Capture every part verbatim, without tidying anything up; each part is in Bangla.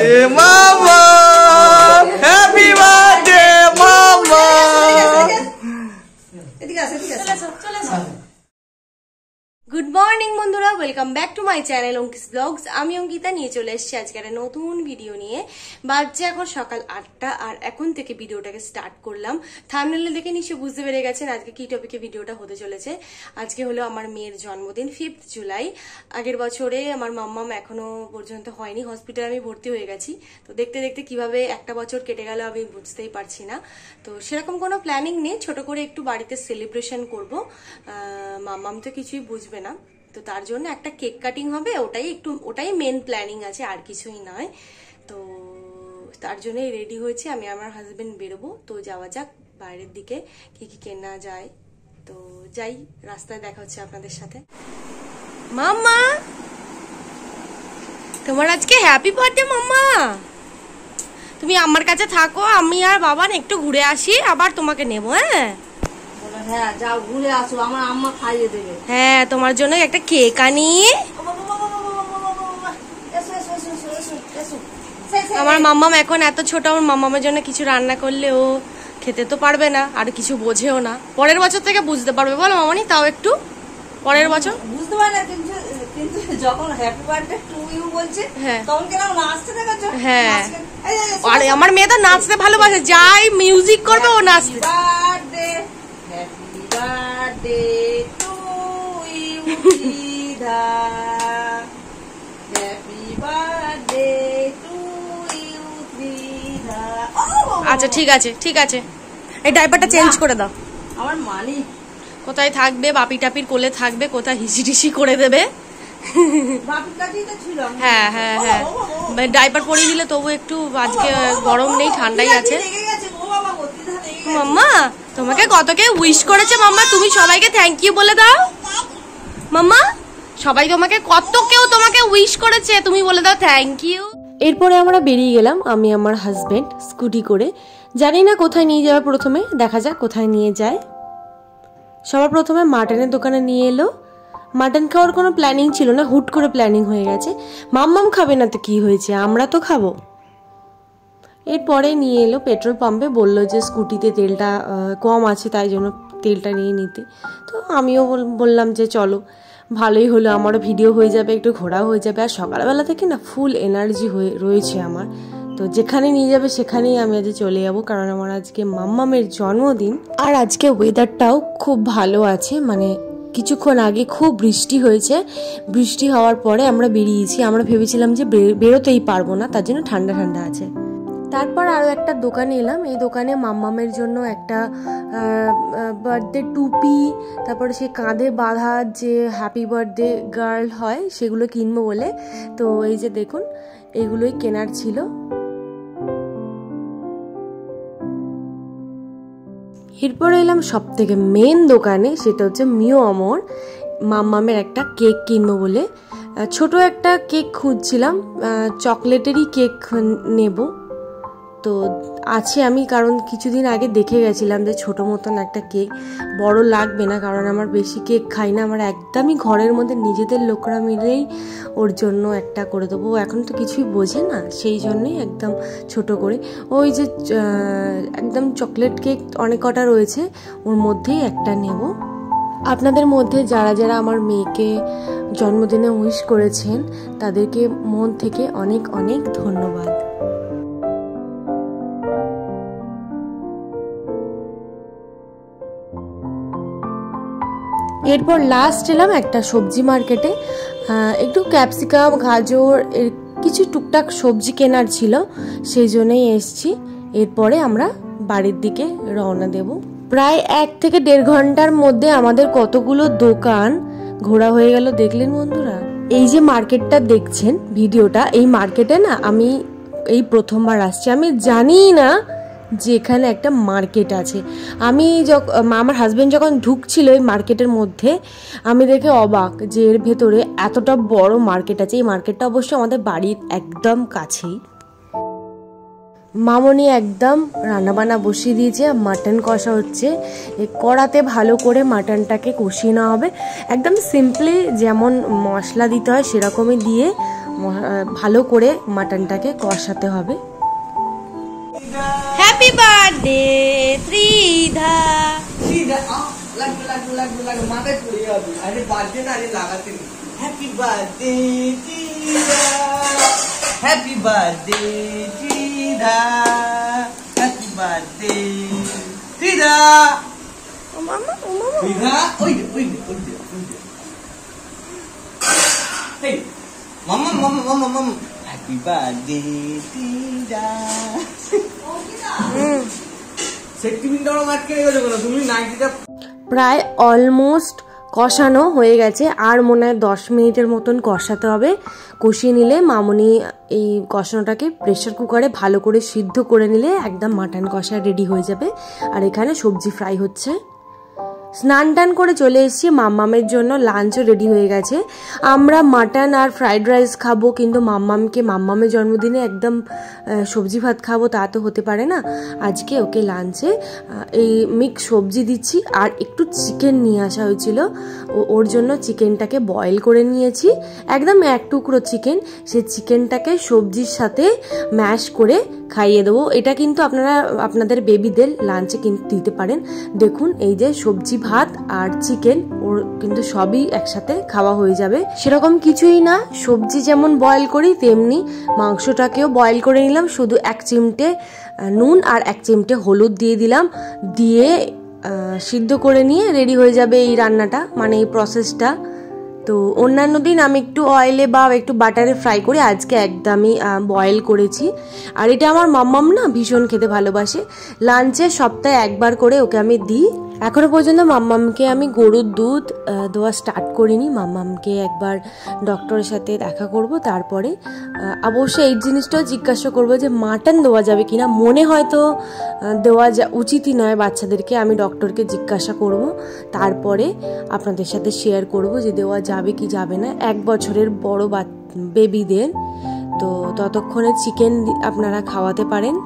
বার্থডে মামা, হ্যাপি বার্থডে মামা। গুড মর্নিং বন্ধুরা, welcome back to my channel Ankis blogs. আমি অঙ্কিতা নিয়ে চলে এসেছি আজকে একটা নতুন ভিডিও নিয়ে। বাজছে এখন সকাল আটটা, আর এখন থেকে ভিডিওটাকে স্টার্ট করলাম। থাম্বনেলে দেখে নিশ্চয়ই বুঝতে পেরে গেছেন আজকে কি টপিকে ভিডিওটা হতে চলেছে। আজকে হলো আমার মেয়ের জন্মদিন, ফিফথ জুলাই। আগের বছরে আমার মাম্মাম এখনো পর্যন্ত হয়নি, হসপিটালে আমি ভর্তি হয়ে গেছি। তো দেখতে দেখতে কিভাবে একটা বছর কেটে গেল আমি বুঝতেই পারছি না। তো সেরকম কোনো প্ল্যানিং নেই, ছোট করে একটু বাড়িতে সেলিব্রেশন করবো। মাম্মাম তো কিছুই বুঝবে না, তো তার জন্য একটা কেক কাটিং হবে, ওটাই একটু ওটাই মেন প্ল্যানিং আছে, আর কিছুই নয়। তো তার জন্যই রেডি হয়েছে, আমি আমার হাজবেন্ড বেরোবো। তো যাওয়া যাক বাইরের দিকে, কি কি কেনা যায়। তো যাই, রাস্তায় দেখা হচ্ছে আপনাদের সাথে। মাম্মা, তোমার আজকে হ্যাপি বার্থডে মাম্মা। তুমি আমার কাছে থাকো, আমি আর বাবা একটু ঘুরে আসি, আবার তোমাকে নেবো। হ্যাঁ হ্যাঁ, যাও ঘুরে আসো, আমার আম্মা খাইয়ে দেবে। হ্যাঁ, তোমার জন্য একটা কেক আনি। আমার মাম্মাম এখন এত ছোট, আমার মাম্মামের জন্য কিছু রান্না করলে ও খেতে তো পারবে না, আর কিছু বোঝেও না। পরের বছর থেকে বুঝতে পারবে, বলো মামানি, তাও একটু পরের বছর বুঝতে পারে না। কিন্তু কিন্তু যখন হ্যাপি বার্থডে টু ইউ বলছে, তখন কেন নাচতে দেখাচ্ছ? হ্যাঁ, আরে আমার মেয়ে তো নাচতে ভালোবাসে, যাই মিউজিক করবে ও নাচতে। Birthday happy birthday to you দিদা, হ্যাপি বার্থডে টু ইউ দিদা। আচ্ছা ঠিক আছে ঠিক আছে, এই ডাইপারটা চেঞ্জ করে দাও। আমার মানি কোথায় থাকবে, বাপি টাপির কোলে থাকবে, কোথায় হিসি টিসি করে দেবে। হ্যাঁ হ্যাঁ হ্যাঁ, ডাইপার পরিয়ে দিলে তবু একটু আজকে গরম নেই, ঠান্ডাই আছে। মাম্মা, তোমাকে কত কে উইশ করেছে মাম্মা, তুমি সবাইকে থ্যাংক ইউ বলে দাও। মাম্মা, সবাই তোমাকে কত কেউ তোমাকে উইশ করেছে, তুমি বলে দাও থ্যাংক ইউ। এরপরে আমরা বেরিয়ে গেলাম, আমি আমার হাজবেন্ড স্কুটি করে। জানি না কোথায় নিয়ে যাবে, প্রথমে দেখা যাক কোথায় নিয়ে যায়। সবার প্রথমে মাটনের দোকানে নিয়ে এলো। মাটন খাওয়ার কোনো প্ল্যানিং ছিল না, হুট করে প্ল্যানিং হয়ে গেছে। মাম্মাম খাবে না তো কি হয়েছে, আমরা তো খাবো। এরপরে নিয়ে এলো পেট্রোল পাম্পে, বললো যে স্কুটিতে তেলটা কম আছে, তাই জন্য তেলটা নিয়ে নিতে। তো আমিও বললাম যে চলো, ভালোই হলো, আমারও ভিডিও হয়ে যাবে, একটু ঘোরাও হয়ে যাবে। আর সকালবেলা থেকে না ফুল এনার্জি হয়ে রয়েছে আমার, তো যেখানে নিয়ে যাবে সেখানেই আমি আজ চলে যাবো, কারণ আমার আজকে মাম্মামের জন্মদিন। আর আজকে ওয়েদারটাও খুব ভালো আছে, মানে কিছুক্ষণ আগে খুব বৃষ্টি হয়েছে, বৃষ্টি হওয়ার পরে আমরা বেরিয়েছি। আমরা ভেবেছিলাম যে বেরোতেই পারবো না, তার জন্য ঠান্ডা ঠান্ডা আছে। তারপর আরও একটা দোকানে এলাম, এই দোকানে মাম্মামের জন্য একটা বার্থডে টুপি, তারপরে সে কাঁধে বাঁধা যে হ্যাপি বার্থডে গার্ল হয় সেগুলো কিনবো বলে। তো এই যে দেখুন, এগুলোই কেনার ছিল। এরপরে এলাম সব থেকে মেন দোকানে, সেটা হচ্ছে মিও অমর। মাম্মামের একটা কেক কিনবো বলে ছোট একটা কেক খুঁজছিলাম, চকলেটেরই কেক নেব। তো আছে আমি, কারণ কিছুদিন আগে দেখে গেছিলাম যে ছোট মতন একটা কেক, বড় লাগবে না, কারণ আমার বেশি কেক খাই না, আমার একদমই ঘরের মধ্যে নিজেদের লোকরা মিলেই ওর জন্য একটা করে দেবো। এখন তো কিছুই বোঝে না, সেই জন্যই একদম ছোট করে। ওই যে একদম চকলেট কেক অনেক কটা রয়েছে, ওর মধ্যেই একটা নেব। আপনাদের মধ্যে যারা যারা আমার মেয়েকে জন্মদিনে উইশ করেছেন তাদেরকে মন থেকে অনেক অনেক ধন্যবাদ। এরপর লাস্ট এলাম একটা সবজি মার্কেটে, একটু ক্যাপসিকাম, গাজর, এর কিছু টুকটাক সবজি কেনার ছিল, সেই জন্যই এসছি। এরপরে আমরা বাড়ির দিকে রওনা দেব। প্রায় এক থেকে দেড় ঘন্টার মধ্যে আমাদের কতগুলো দোকান ঘোরা হয়ে গেল, দেখলেন বন্ধুরা। এই যে মার্কেটটা দেখছেন ভিডিওটা, এই মার্কেটে না আমি এই প্রথমবার আসছি, আমি জানি না যে এখানে একটা মার্কেট আছে। আমি যখন আমার হাজবেন্ড যখন ঢুকছিল এই মার্কেটের মধ্যে, আমি দেখে অবাক যে এর ভেতরে এতটা বড় মার্কেট আছে। এই মার্কেটটা অবশ্য আমাদের বাড়ির একদম কাছেই। মামনি একদম রান্নাবান্না বসিয়ে দিয়েছে, মাটন কষা হচ্ছে। এই কড়াতে ভালো করে মাটনটাকে কষিয়ে নেওয়া হবে, একদম সিম্পলি যেমন মশলা দিতে হয় সেরকমই দিয়ে ভালো করে মাটনটাকে কষাতে হবে। হ্যাপি বার্থডে ত্রিধা। ত্রিধা লাগবে লাগবে লাগবে লাগবে মাথায় পড়ে যাবে। আরে বার্থডে না, আরে লাগাতে নি। Happy birthday Tridha, happy birthday Tridha, happy birthday Tridha. ও মামা ও মামা ত্রিধা ওই দে ওই দে ওই দে ওই দে। এই মামা মামা মামা মামা হ্যাপি বার্থডে ত্রিধা। হুম প্রায় অলমোস্ট কষানো হয়ে গেছে, আর মনে হয় দশ মিনিটের মতন কষাতে হবে। কষিয়ে নিলে মামনি এই কষানোটাকে প্রেসার কুকারে ভালো করে সিদ্ধ করে নিলে একদম মাটন কষা রেডি হয়ে যাবে। আর এখানে সবজি ফ্রাই হচ্ছে। স্নান টান করে চলে এসেছি, মাম্মামের জন্য লাঞ্চও রেডি হয়ে গেছে। আমরা মাটন আর ফ্রাইড রাইস খাবো, কিন্তু মাম্মামকে মাম্মামের জন্মদিনে একদম সবজি ভাত খাবো তা তো হতে পারে না। আজকে ওকে লাঞ্চে এই মিক্স সবজি দিচ্ছি, আর একটু চিকেন নিয়ে আসা হয়েছিল, ওর জন্য চিকেনটাকে বয়েল করে নিয়েছি, একদম এক টুকরো চিকেন। সেই চিকেনটাকে সবজির সাথে ম্যাশ করে খাইয়ে দেবো। এটা কিন্তু আপনারা আপনাদের বেবিদের লাঞ্চে কিন্তু দিতে পারেন। দেখুন এই যে সবজি ভাত আর চিকেন, ওর কিন্তু সবই একসাথে খাওয়া হয়ে যাবে। সেরকম কিছুই না, সবজি যেমন বয়েল করি তেমনি মাংসটাকেও বয়েল করে নিলাম। শুধু এক চিমটে নুন আর এক চিমটে হলুদ দিয়ে দিলাম, দিয়ে সিদ্ধ করে নিয়ে রেডি হয়ে যাবে এই রান্নাটা, মানে এই প্রসেসটা। তো অন্যান্য দিন আমি একটু অয়েলে বা একটু বাটারে ফ্রাই করি, আজকে একদমই বয়েল করেছি। আর এটা আমার মাম্মাম না ভীষণ খেতে ভালোবাসে। লাঞ্চে সপ্তাহে একবার করে ওকে আমি দিই। এখনো পর্যন্ত মাম্মামকে আমি গরুর দুধ দেওয়া স্টার্ট করিনি। মাম্মামকে একবার ডক্টরের সাথে দেখা করব, তারপরে অবশ্যই এই জিনিসটাও জিজ্ঞাসা করব যে মাটন দেওয়া যাবে কিনা। মনে হয়তো দেওয়া যা উচিতই নয় বাচ্চাদেরকে, আমি ডক্টরকে জিজ্ঞাসা করব, তারপরে আপনাদের সাথে শেয়ার করব যে দেওয়া যাবে কি যাবে না এক বছরের বড় বেবিদের। তো ততক্ষণে চিকেন আপনারা খাওয়াতে পারেন।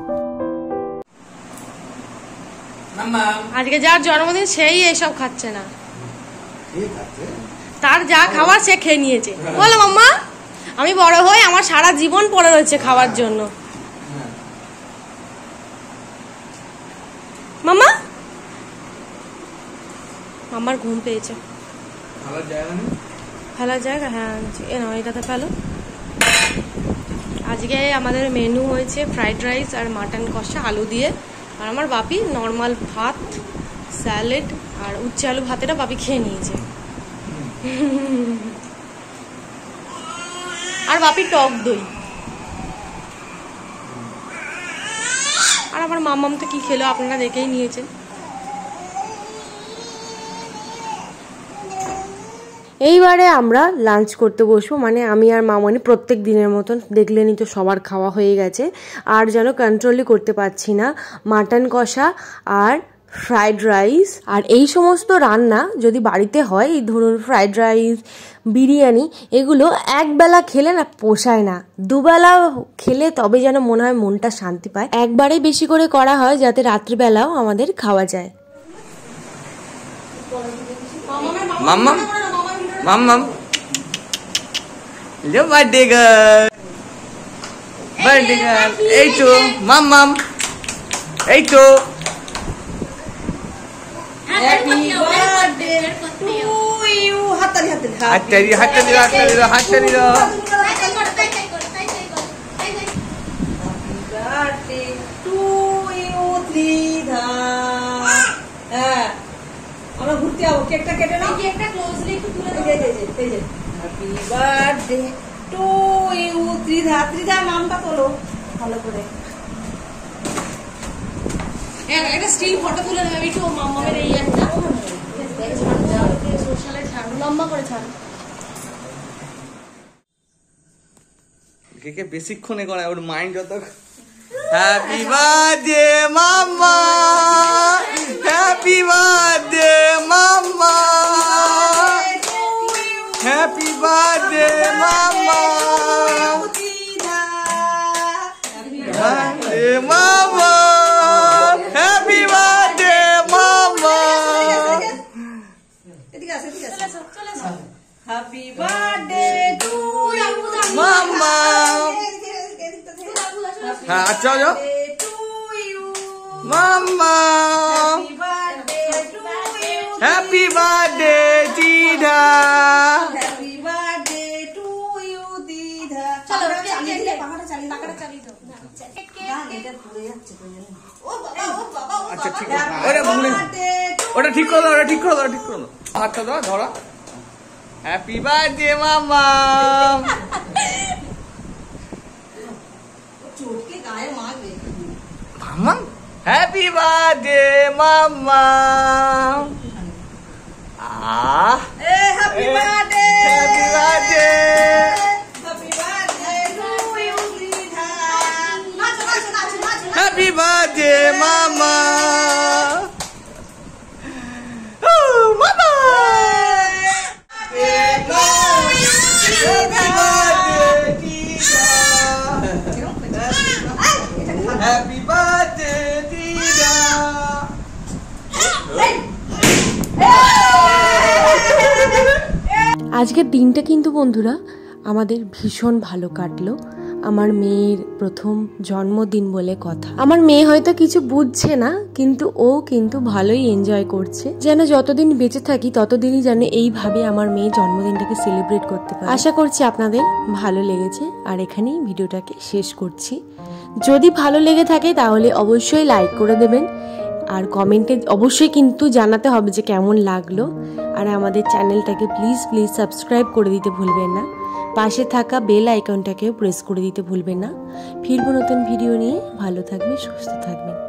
আজকে যার জন্মদিন সেই এসব খাচ্ছে না, তার যা খাওয়ার সে খেয়ে নিয়েছে। বলো মাম্মা, আমি বড় হই, আমার সারা জীবন পড়ে রয়েছে খাওয়ার জন্য। মাম্মা মাম্মার ঘুম পেয়েছে। ফেলার জায়গা, হ্যাঁ এ নাও এটাতে ফেলো। আজকে আমাদের মেনু হয়েছে ফ্রাইড রাইস আর মাটন কষা আলু দিয়ে, আর আমার বাপি নর্মাল ভাত, স্যালাড আর উচ্ছে আলু ভাতেটা বাপি খেয়ে নিয়েছে। আর বাপি টক দই। আর আমার মাম্মাম তো কি খেলো আপনারা দেখেই নিয়েছেন। এইবারে আমরা লাঞ্চ করতে বসবো, মানে আমি আর মামনি প্রত্যেক দিনের মতন। দেখলেনই তো সবার খাওয়া হয়ে গেছে, আর যেন কন্ট্রোলই করতে পারছি না। মাটন কষা আর ফ্রাইড রাইস, আর এই সমস্ত রান্না যদি বাড়িতে হয়, এই ধরুন ফ্রাইড রাইস, বিরিয়ানি, এগুলো একবেলা খেলে না পোষায় না, দুবেলা খেলে তবে যেন মনে হয় মনটা শান্তি পায়। একবারে বেশি করে করা হয় যাতে রাত্রিবেলাও আমাদের খাওয়া যায়। মাম্মা মাম্মাম লো বার্থডে গার্ল, বার্থডে গার্ল, এই তো মাম্মাম, এই তো হ্যাপি বার্থডে টু ইউ। হাততালি হাততালি হাততালি হাততালি হাততালি হাততালি বার্থডে টু ইউ ত্রিধা। হ্যাঁ আমরা ঘুরতে যাবো, কেকটা কেটে নাও, কেকটা ক্লোজলি একটু তুলে দাও। এই যে এই যে হ্যাপি বার্থডে টু ইউ ত্রিধা। ত্রিধা নামটা তোলো ভালো করে। একটা স্টিল ফটো তুলে নেবে একটু মাম্মামের, এই একটা সোশ্যালে ছাড়ো, লম্বা করে ছাড়ো। কেকে বেশিক্ষণে করা ওর মাইন্ড যত। হ্যাপি বার্থডে মাম্মা, হ্যাপি বার্থডে মাম্মা, হ্যাপি বার্থডে মাম্মা, বার্থডে মাম্মা, হ্যাপি বার্থডে মাম্মা। এদিকে আসো, এদিকে আসো। হ্যাপি বার্থডে টু ইউ মাম্মা হ্যাঁ আচ্ছা যাও মাম্মা হ্যাপি বার্থডে দিদা হ্যাপি বার্থডে টু ইউ দিদা চলো চালিয়ে দিলে পাখাটা চালিয়ে পাখাটা চালিয়ে দাও না এটা পুরো যাচ্ছে তো জানেন ও বাবা ও বাবা আচ্ছা ঠিক আছে ওরে ভুলে ওটা ঠিক করে দাও ওটা ঠিক করে দাও ঠিক করে দাও হাতটা দাও ধরা হ্যাপি বার্থডে মাম্মা চোটকে গায়ে মারবে মাম্মা হ্যাপি বার্থডে মাম্মা আহ এ happy birthday happy birthday happy birthday to you দিদা নাচ নাচ নাচ নাচ হ্যাপি বার্থডে মাম্মা ও মাম্মা হ্যাপি বার্থডে দিদা আজকের দিনটা কিন্তু বন্ধুরা আমাদের ভীষণ ভালো কাটলো। আমার মেয়ের প্রথম জন্মদিন বলে কথা। আমার মেয়ে হয়তো কিছু বুঝছে না, কিন্তু ও কিন্তু ভালোই এনজয় করছে। যেন যতদিন বেঁচে থাকি ততদিনই যেন এইভাবে আমার মেয়ে জন্মদিনটাকে সেলিব্রেট করতে পারে। আশা করছি আপনাদের ভালো লেগেছে, আর এখানেই ভিডিওটাকে শেষ করছি। যদি ভালো লেগে থাকে তাহলে অবশ্যই লাইক করে দেবেন, আর কমেন্টে অবশ্যই কিন্তু জানাতে হবে যে কেমন লাগলো। আর আমাদের চ্যানেলটাকে প্লিজ প্লিজ সাবস্ক্রাইব করে দিতে ভুলবেন না। পাশে থাকা বেল আইকনটাকেও প্রেস করে দিতে ভুলবেন না। ফিরবো নতুন ভিডিও নিয়ে। ভালো থাকবেন, সুস্থ থাকবেন।